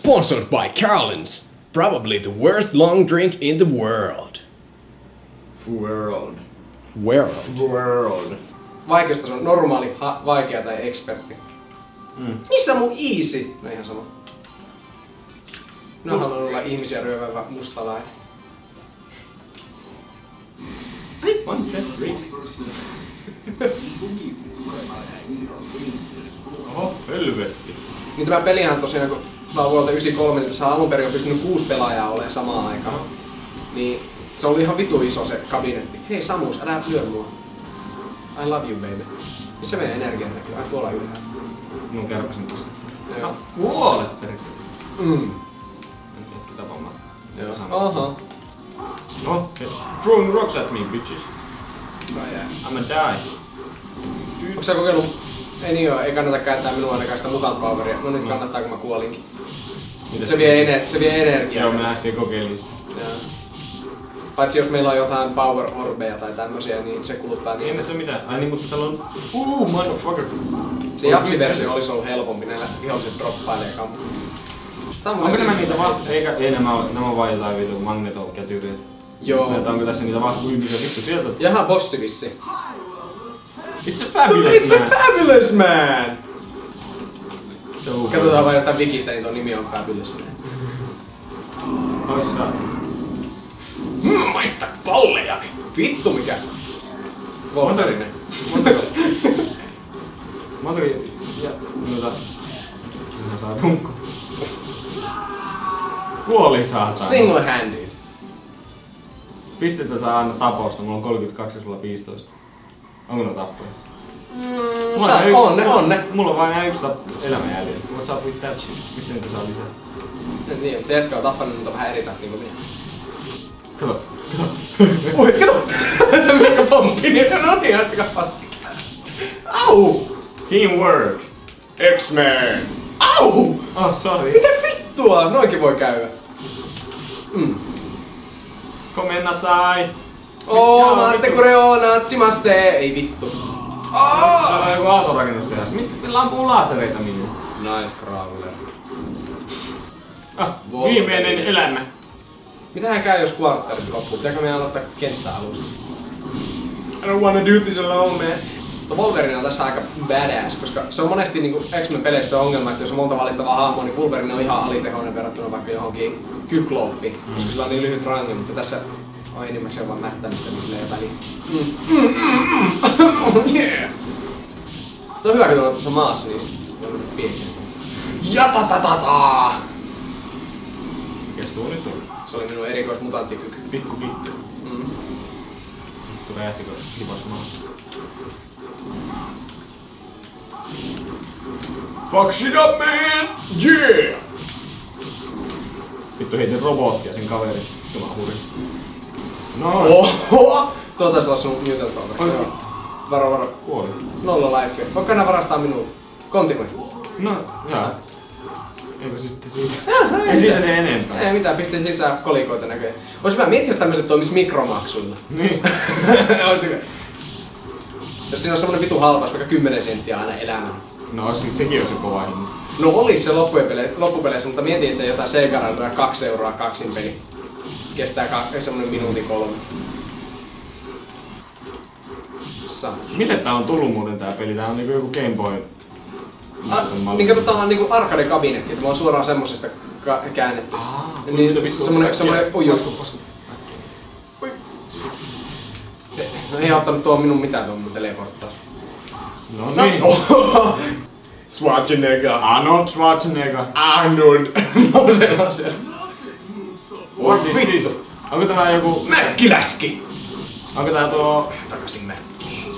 Sponsored by Carlins. Probably the worst long drink in the world. World. Vaikeustaso on normaali, vaikea tai ekspertti. Missä on mun easy? No ihan sama. Minä haluan olla ihmisiä ryöväävä mustalainen. I want that drink. Oho, helvetti. Niin tämä pelihän tosiaan, kun tää on vuodelta 93, niin tässä alun perin on pystynyt 6 pelaajaa olemaan samaan aikaan. Niin se oli ihan vitu iso se kabinetti. Hei Samus, älä lyö mua. I love you baby. Missä meidän energia näkyy? Ai tuolla ylhäällä. Mun kärpäsen tuossa. Joo. Kuolet perkele. Hetki tapamaan. Joo. Aha. No, throwing rocks at me, bitches. I'ma die. Onko sä kokeillut? Ei niin oo, ei kannata käyttää minua ainakaan sitä mutant poweria. No nyt kannattaa, kun mä kuolinkin. Se vie energiaa. Joo, mä äsken kokeilin sitä. Joo. Paitsi jos meillä on jotain power orbeja tai tämmösiä, niin se kuluttaa niin. Ei tässä mitään. Ai niin, mutta täällä on... motherfucker. Se japsiversio olisi ollut helpompi, näillä viholliset droppailee kampu. Onko nämä niitä ei nämä on vain jotain vitu magnetokätyreitä. Joo. Onko tässä niitä ihmisiä vittu sieltä? Jaha, bossi vissi. It's a fabulous man! It's a fabulous man! Joo. Katsotaan vaan jostain wikistä, niin tuo nimi on Fabulous Man. Oissa... Maista pollejani! Vittu mikä! Wolverine. Montako... Ja... Noita... Sinä saa tunkku. Kuoli saatana. Single-handed. Pistettä saa aina taposta, mulla on 32 ja sulla 15. Onko ne tappoja? On ne. Mulla on vain yksi elämä jäljellä. What's up with that shit? Mistä niitä saa lisää? Niin, mutta jätkä on tappanut niitä vähän eri tahtiin kuin minä. Kato. Oi, kato! Mikä pomppi, niin no niin, jättäkää paski. Au! Teamwork! X-Men! Au! Oh, sorry. Mitä vittua? Noinkin voi käydä. Komenna sai! Maate kureo natsimaste! Ei vittu. Täällä on joku autorakennustehas. Millä ampuu laasereita minua? Nightcrawler. Viimeinen elämä. Mitähän käy jos quarterit loppuu? Pitääkö meidän aloittaa kenttää alusta? I don't wanna do this alone, man. Wolverine on tässä aika badass, koska se on monesti niinku X-Men-peleissä ongelma, että jos on monta valittavaa hahmoa, niin Wolverine on ihan alitehoinen verrattuna vaikka johonkin Kykloppiin, koska sillä on niin lyhyt rangi, mutta tässä on enimmäkseen vaan mättämistä, niin sillä ei väliä. Yeah! Tuo on hyvä, kun on tässä maassa, niin on pienisen. Jatatatata! Mikäs tuo nyt on? Se oli minun erikoismutanttikyky. Pikku kikka. Vittu räjähtikö hivas maa? Fuck shit up, man! Yeah! Vittu heitin robottia sen kaverin. Vittu mä hurin. Noin! Oho! Tuo taisi olla sun mutant power. Oi. Varo. Kuoli. 0 lifea. Voitko enää varastaa minut? Continue. No, jaa. Eipä sitten siitä. Ei siitä se enempää. Ei mitään, pistin lisää kolikoita näköjään. Ois hyvä, mieti jos tämmöset toimis mikromaksuilla. Niin. Ois hyvä. Jos siinä on semmonen vitu halpas, vaikka 10 senttiä aina elämään. No sekin on se kova hinta. No olis se loppupeleissä, mutta mietin, että jotain Segarilla 2 euroa kaksin peli. Kestää semmonen minuutin 3. Samus. Mille tää on tullut muuten tää peli? Tää on niinku joku Game Boy. Niin katsotaan niinku arcade-kabinetti, että mä oon suoraan semmosesta käännetty. Niin semmonen ojus. No ei auttanut tuo minun mitään tuon mun teleporttaus. No niin. Schwarzenegger. Arnold Schwarzenegger. Arnold. No se. What is this? Onko tämä joku... Mäkkiläski! Onko tää tuo... Takaisin mäkkiin.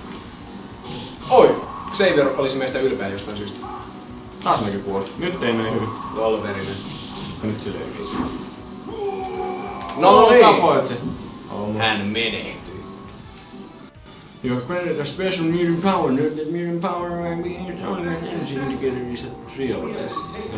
Oi! Xavier olisi meistä ylpeä jostain syystä. Taas mäkin kuoli. Nyt ei mene hyvin. Wolverine. Nyt sille ei viisi. No niin! Tapoit se. Hän menehtyy. You're granted a special mutant power. Note that mutant power might be used only when energy indicator is at 3 or less.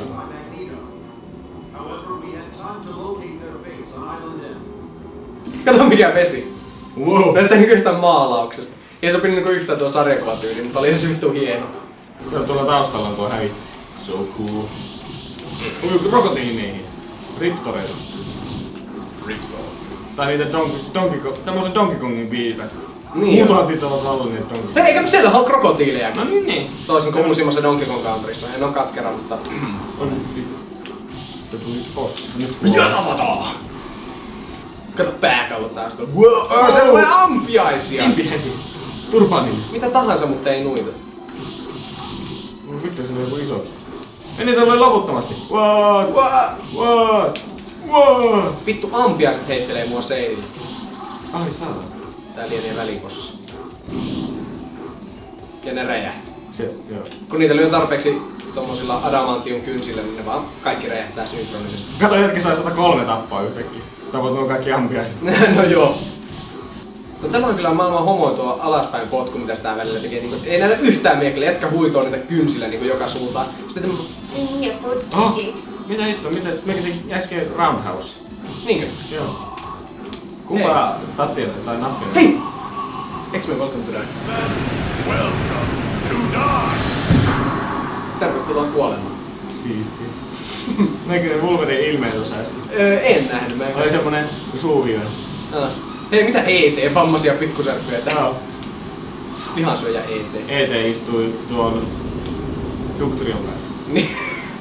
Kato mikä vesi. Wow. Näyttää niinku jostain maalauksesta. Ei sopinut niinku yhtään tuo sarjakuvatyyli, mutta oli se vittu hieno. Joo, tuolla taustalla on tuo hävitty. So cool. Krokotiineihin. Riptoreita. Riptor. Tai niitä tämmösen Donkey Kongin viipä. Niin mutantit ovat hallinneet Donkey Kong. Hei, kato siellä on krokotiilejakin. No niin. Toisin kuin uusimmassa Donkey Kong Countryssa. En oo katkera, mutta... On vittu. Se tuli bossi. Jatavataa! Kato pääkallo taas. Wow, se tulee ampiaisia! Impiäsi. Turbanille. Mitä tahansa, mutta ei nuita. No vittu, se on joku isokin. Ja niitä tulee loputtomasti. What? What? What? Vittu ampiaiset heittelee mua seinille. Ai saa. Tää lienee välipossa. Ja ne räjähti. Se, joo. Kun niitä lyö tarpeeksi tommosilla adamantium kynsillä, niin ne vaan kaikki räjähtää synkronisesti. Kato, hetki sai 103 tappaa yhtäkkiä. Tavoit nuo kaikki ampiaiset. No joo. No tämä on kyllä maailman homoin tuo alaspäin potku, mitä sitä välillä tekee. Niin, ei näytä yhtään miekkiä, jätkä huitoo niitä kynsillä niin joka suuntaan. Sitten Mitä hittoa? Mekin teki äsken Roundhouse. Niinkö? Joo. Kumpa tattia tai nappia? Hei! X-Men Welcome to Die. Welcome to die. Tervetuloa kuolemaan. Siistiä. Näkö ne Wolverine ilmeet tuossa äsken? En nähnyt. Mä en Oli semmonen suuvio. Hei, mitä ET? Vammaisia pikkusärkyjä täällä. Joo. Lihansyöjä ET. ET istui tuolla Ductrion päällä. Niin.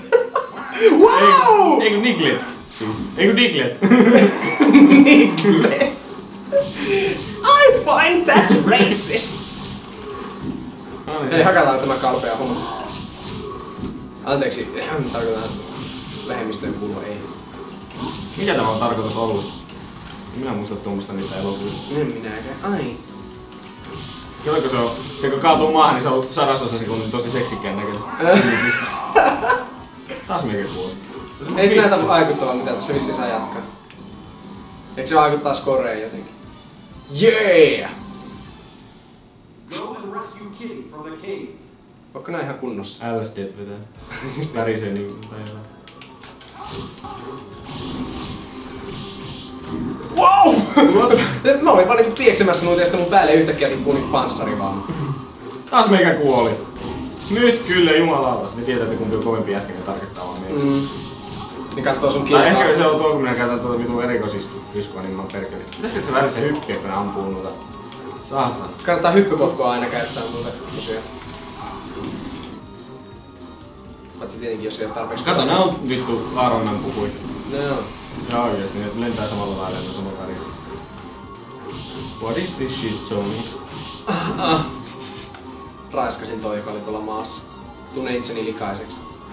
Wow! Eiku Niglet. Siis. Eiku Diglett. Niglet. I find that racist. Hei, hakataan tämä kalpea homma. Anteeksi, tarkoitan vähemmistöön kuulua ei. Mikä tämä on tarkoitus ollut? Minä muista tuommoista niistä elokuvista. En minäkään. Ai. Kyllä kun se on, se kun kaatuu maahan, niin se on 1/100 sekunnin tosi seksikkään näköinen. Taas mikä kuuluu. Ei se näytä vaikuttavaa mitä tässä vissiin saa jatkaa. Eikö se vaikuttaa scoreen jotenkin? Yeah! Go and rescue Kitty from the cave. Onko nää ihan kunnossa? LSDt vetää. Värisee niin tai jotain. Wow! What? Mä olin vaan niinku pieksemässä noita ja sitten mun päälle yhtäkkiä tippuu niinku panssari vaan. Taas meikä kuoli. Nyt kyllä jumalauta. Ne tietää, että kumpi on kovempi jätkä, ne tarkoittaa vaan meitä. Niin kattoo sun Tai kilpaa. ehkä se on tuo, kun minä käytän tuota vitun erikoisiskua, niin mä oon perkelistä. Pitäisikö se välissä hyppiä, kun ne ampuu noita? Saatana. Kannattaa hyppypotkua aina käyttää muuten tosiaan. Paitsi tietenkin jos ei oo tarpeeksi. Kato, nää on vittu Aaronnan pukui. No joo. Ja oikeesti, ne lentää samalla lailla, ne on samalla värissä. What is this shit, Tony? Raiskasin toi, joka oli tuolla maassa. Tunnen itseni likaiseksi.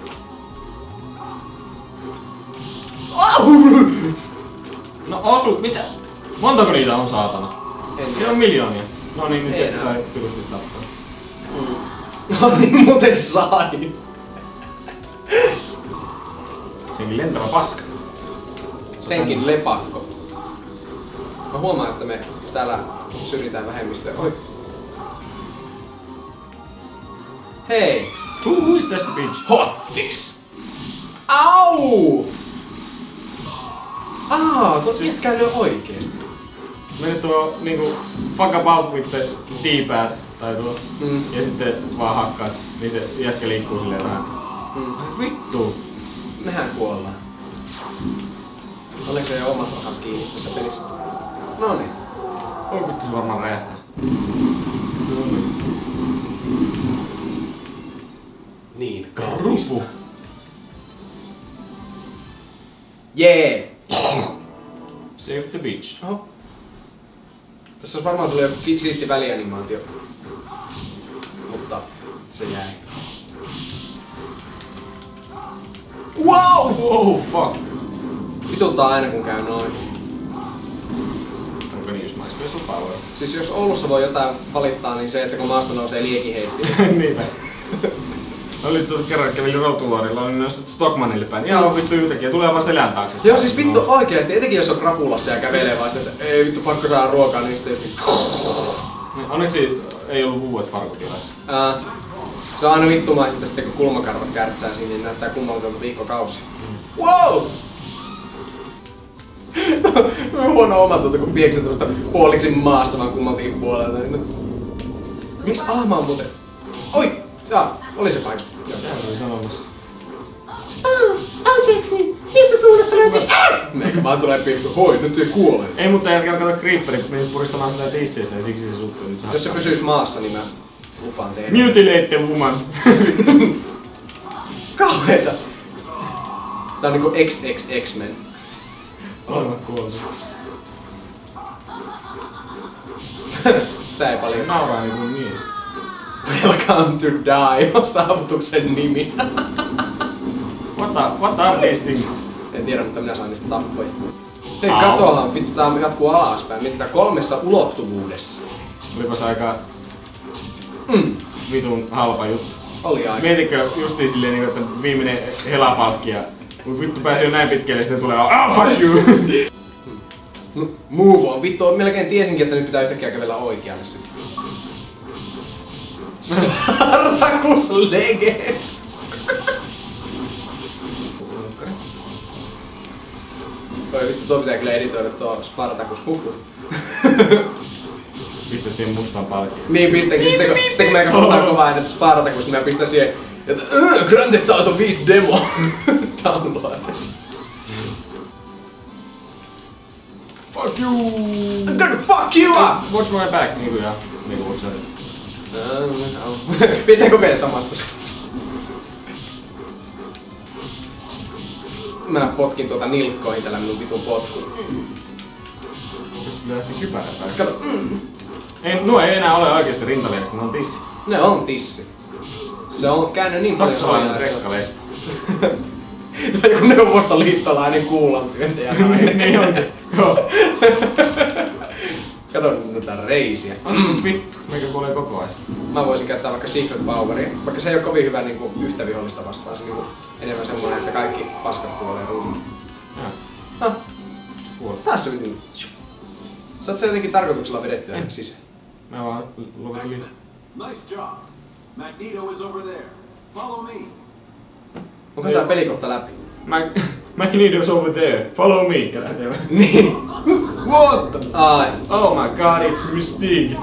No osu, mitä? Montako niitä on saatana? En Niitä on miljoonia. No niin, Ei nyt enää. sai pyrusti tappaa. No niin muuten sai. Senkin lentävä paska. Senkin lepakko. Mä huomaan, että me täällä syrjitään vähemmistöä. Oi. Hei! Who is this bitch? Hottis! Au! Tuo siis käy oikeesti. Meni tuo niinku fuck about with the D-pad tai tuo. Ja sitten vaan hakkaat, niin se jätkä liikkuu silleen vähän. Ai vittu! Mehän kuollaan. Oliko se jo omat rahat kiinni tässä pelissä? Noniin. Oi vittu, se varmaan räjähtää. Niin kaunista. Rupu. Jee! Save the bitch. Oho. Tässä olisi varmaan tullut joku siisti välianimaatio. Mutta se jäi. Wow! Oh fuck. Vituttaa aina kun käy noin. Onko niin just my special power? Siis jos Oulussa voi jotain valittaa, niin se, että kun maasta nousee liekinheitti. Niinpä. Oli kerran kävelin Rotuloorilla, oli noissa Stockmanille päin. Ihan vittu yhtäkkiä, tulee vaan selän taakse. Joo siis vittu oikeesti, etenkin jos on krapulassa ja kävelee vaan että ei vittu pakko saada ruokaa, niin sitten just Niin, onneksi ei ollut uudet farkutilassa. se on aina vittumaisinta sitten kun kulmakarvat kärtsää siinä, niin näyttää kunnolliselta viikkokausi. Wow! Huono omatunto kun piekset tuosta puoliksi maassa vaan kummaltakin puolelta. Miks ahma on muuten? Oi! Jaa, oli se paikka. Mitä se oli sanomassa? I'm Anteeksi, mistä suunnasta löytyis? Meikä vaan tulee piipsu, hoi, nyt se kuolee. Ei, mutta jätkällä kato Creeperi meni puristamaan sitä tisseistä ja siksi se suttui nyt. Jos se pysyis maassa, niin mä lupaan tehdä. Mutilate the woman. Kauheeta. Tää on niinku XXX-men. Molemmat kuollut. Sitä ei paljon. Nauraa niinku mies. Welcome to die on saavutuksen nimi. What are these things? En tiedä, mutta minä saan niistä tappoja. Hei, katoa, vittu tää jatkuu alaspäin. Mietitään 3 ulottuvuudessa. Olipas aika vitun halpa juttu. Oli aika. Mietitkö justiin silleen niinku, että viimeinen helapalkki ja kun vittu pääsi jo näin pitkälle ja sitten tulee fuck you! No, move on. Vittu, melkein tiesinkin, että nyt pitää yhtäkkiä kävellä oikealle sitten. Spartacus Legends! Oi vittu, tuo pitää kyllä editoida tuo Spartacus Pistät siihen mustaan palkkiin. Niin pistäkin, sitten kun meikä puhutaan kovaa äänet Spartacus, niin mä pistän siihen, että Grand Theft Auto 5 demo downloaded. Fuck you! I'm gonna fuck you up! Watch my back, niinku ja niinku watch it. Pistäänkö vielä samasta suusta? Mä potkin tuota nilkkoihin tällä minun vitun potkuun. Jos sillä lähti kypärä päästä. Kato, Nuo ei enää ole oikeesti rintalihasta, ne on tissi. ne on tissit. Se on käynyt niin paljon Saksalainen sojaa, että se on... rekkalespo. Tuo on joku neuvostoliittolainen kuulantyöntäjä nainen. Niin onkin. Joo. Kato nyt tätä reisiä. Vittu, meikä kuolee koko ajan. Mä voisin käyttää vaikka Secret Poweria, vaikka se ei oo kovin hyvä niinku yhtä vihollista vastaan. Se niinku enemmän semmonen, että kaikki paskat kuolee ruumiin. Joo. Ah, taas se miten... Saat se jotenkin tarkoituksella vedettyä aina sisään. Mä vaan luketin liian. Nice job. Magneto is over there. Follow me. Onko tää peli kohta läpi? Magneto's over there. Follow me. Ja lähtee vaan. Niin. What the... Ai. Oh my god, it's Mystique.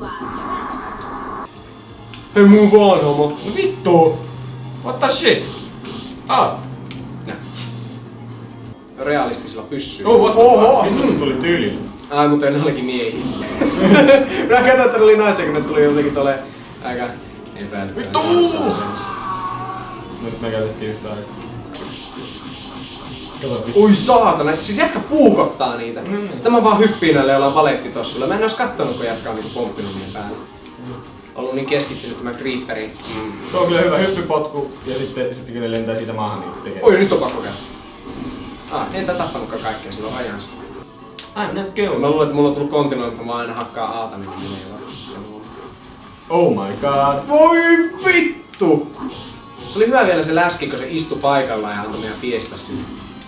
Hei move on, homo. No vittu. What the shit? Nää. Realistisilla pyssyy. Oh, what the fuck? Vittu tuli tyylillä. Ai, mutta ne olikin miehiä. Mä katsoin, että ne oli naisia, kun ne tuli jotenkin tolleen aika epäilyttävän. Vittu! Nyt me käytettiin yhtä aikaa. Kato vittu. Oi saatana, siis jätkä puukottaa niitä. Tämä vaan hyppii näille, joilla on valettitossuilla. Mä en ois kattonut, kun jätkä on niinku pomppinut niiden päälle. Ollut niin keskittynyt tämän Creeperin. Tuo on kyllä hyvä hyppypotku ja sitten kun ne lentää siitä maahan, niin tekee. Oi, nyt on pakko käydä. En tää tappanutkaan kaikkea silloin ajansa. I'm not going. Mä luulen, että mulla on tullut kontinuointi, mutta mä aina hakkaa Aata, niin menee vaan. Oh my god. Voi vittu! Se oli hyvä vielä se läski, kun se istui paikallaan ja antoi meidän piestä sinne.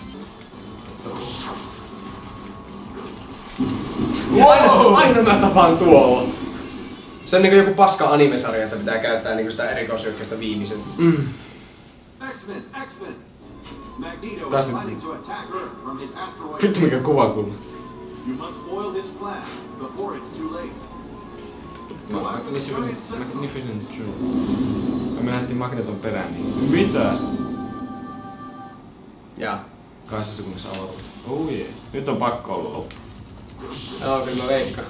Wow! Aina mä tapaan tuolla. Se on niinku joku paska animesarja, että pitää käyttää niinku sitä erikoishyökkäystä viimeisen. X-Men, X-Men. Magneto That's is it. planning to attack Earth from his asteroid. Vittu mikä kuva kuuluu. You must spoil this plan before it's too late. Magnificent Joe. Me lähdettiin Magneton perään niin. Mitä? Jaa. 2 sekunnissa avaruus. Oh yeah. Nyt on pakko olla loppu. Joo, kyllä mä veikkaan.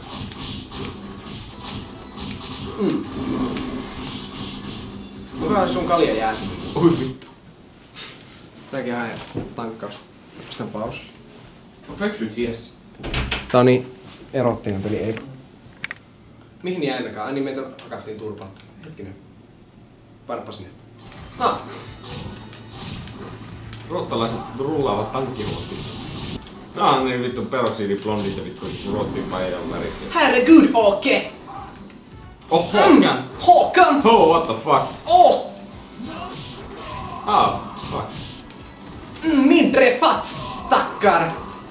Kuka sun kalja jääty? Oi vittu. Mäkin haen tankkausta. Pistän paus. Pöksyt yes. Tää on niin erottinen peli, eikö? Mihin jäimmekaan? Ai niin meitä hakattiin turpaan. Hetkinen. Painapa sinne. Ruottalaiset rullaavat tankkiruotiin. Nää on niin vittu peroksidiblondit ja vittu ruottiin paijan värit. Herregud, Åke! Oh, Håkan! Håkan! Oh, what the fuck? Åh! Fuck. Mindre fatt! Tackar!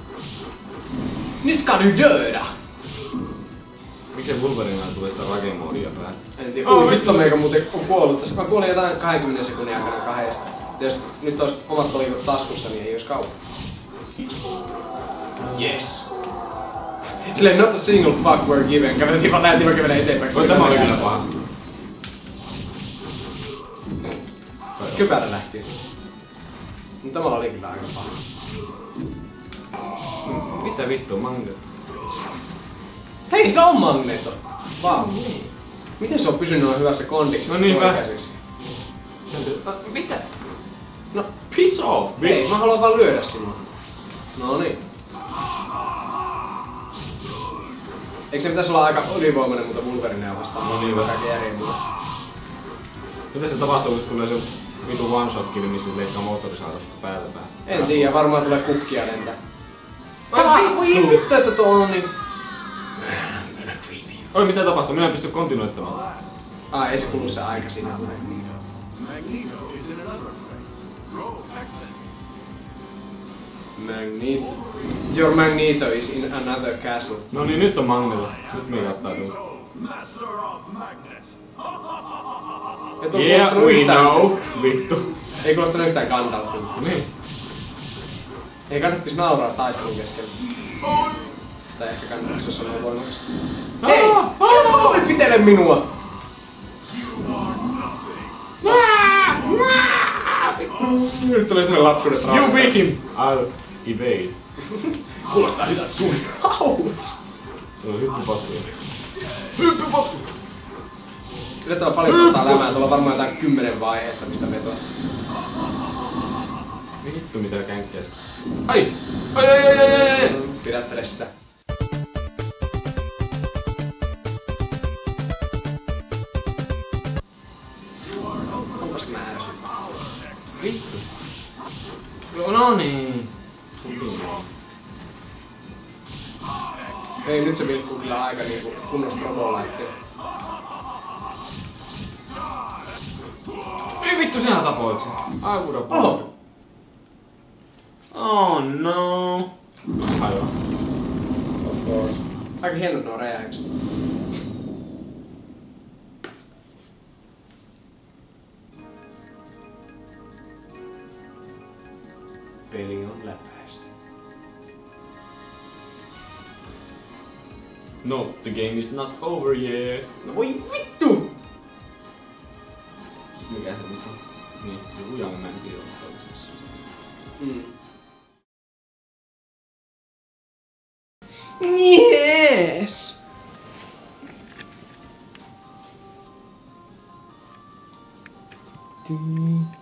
Nu ska du döda! Miksei Wolverinella tulee sitä rage-moodia päähän? En tiedä. Oi vittu meikä muuten on kuollut tässä. Mä kuolin jotain 20 sekunnin aikana kahdesta. Jos nyt olisi omat kolikot taskussa, niin ei olisi kauan. Yes. Silleen not a single fuck were given. Käveltiin vaan lähtiin kävelemään eteenpäin. Oi, tämä oli kyllä paha. Kypärä lähti. Mutta tämä oli kyllä aika paha. Mitä vittua, Magneto? Hei, se on Magneto! Vau. Miten se on pysynyt noin hyvässä kondiksessa No niinpä. oikeaseksi? Mitä? No, Piss off, ei, bitch! mä haluan vaan lyödä sinua. No niin. Eikö se pitäisi olla aika ylivoimainen, mutta Wolverinea vastaan? No niin, kaikki järjen mulle. Mitä se tapahtuu, jos tulee se vitu one shot kill, missä se leikkaa moottorisaurasta päällä päin? En tiedä, varmaan tulee kukkia lentää. Voi vittu, että tuo on niin... Oi, mitä tapahtuu? Minä en pysty kontinuittamaan. Ei se kulu se aika siinä. Magneto. Your Magneto is in another castle. No niin, nyt on Magneto. Nyt me kattautuu. Et oo Yeah, kuulostanut we yhtään. know. Vittu. Ei kuulostanut yhtään Gandalfilta. Niin. Ei kannattis nauraa taistelun keskellä. Tai ehkä kannattis, jos on noin voimakas. Hei! Älä voi pitele minua! Nyt tuli semmonen lapsuuden You traumasta. beat him! I'll evade. Kuulostaa hyvältä sun. Auts! Se on hyppypotku. Hyppypotku! Yllättävän paljon ottaa lämää. Tuolla on varmaan jotain 10 vaihetta, mistä vetoa. Vittu mitä känkkiä. Ai! Ai! Pidättele sitä. Onpas mä ärsyttää. Vittu. No niin. Ei, nyt se vilkkuu kyllä aika niinku kunnon strobolaitteella. Ei vittu, sinä tapoit sen. I would have Oho! Oh no. Aivan. Of course. Aika hienot nuo räjäykset. Peli on läpäisty. No, the game is not over yet. No voi vittu! Mikä se nyt on? Niin, joku Young Man on toimistossa. Mm. Yes! Dun,